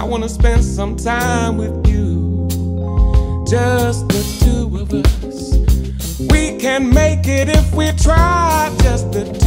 I wanna spend some time with you, just the two of us. We can make it if we try, just the two